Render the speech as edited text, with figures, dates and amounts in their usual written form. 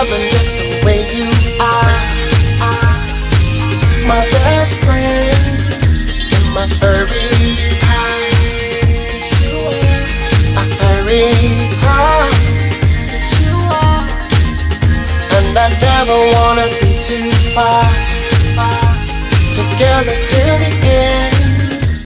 loving just the way you are. My best friend and my furry pie. Yes, you are. A furry pie. Yes, you are. And I never wanna be too far, together till the end.